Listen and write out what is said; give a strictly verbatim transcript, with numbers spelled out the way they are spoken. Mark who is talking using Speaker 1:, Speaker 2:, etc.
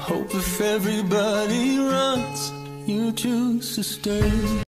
Speaker 1: Hope if everybody runs, you choose to stay.